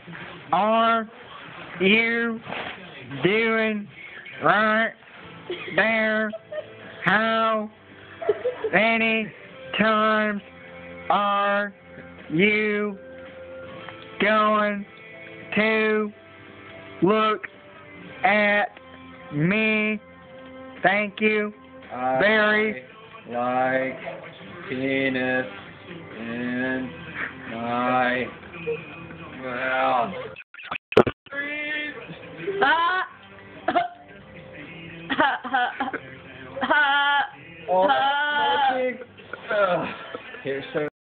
are you doing right there? How many times are you going to look at me? Thank you very. Like penis in my mouth.